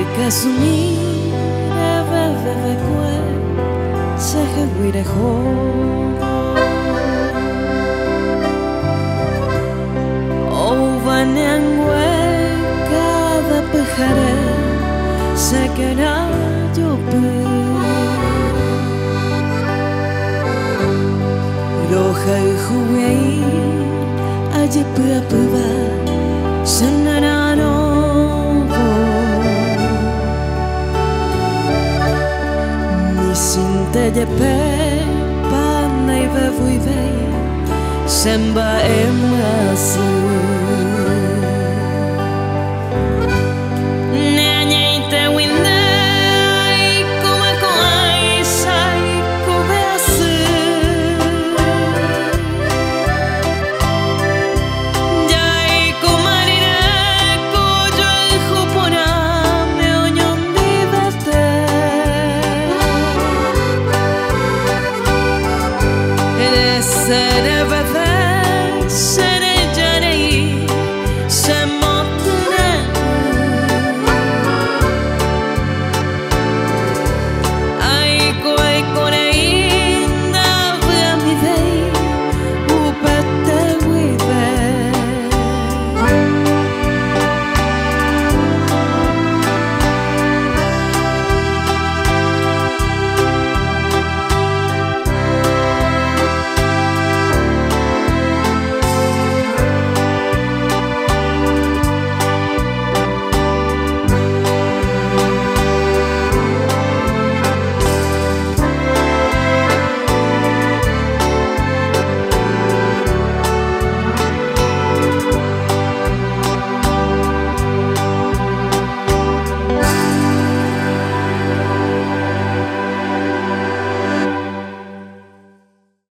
Kasumi ve kwe sehe wire ho o vanengwe cada pejare se queda yo roja y juguei aje pua sanarano Sinte je pe pa nei ve vui vei semba emasi